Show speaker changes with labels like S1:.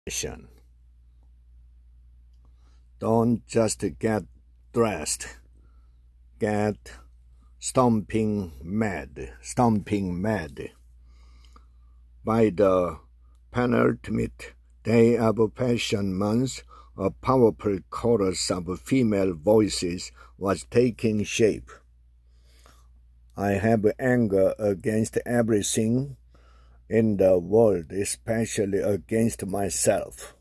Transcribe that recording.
S1: Passion. Don't just get dressed. Get stomping mad. By the penultimate day of Passion Month, a powerful chorus of female voices was taking shape. I have anger against everything in the world, especially against myself.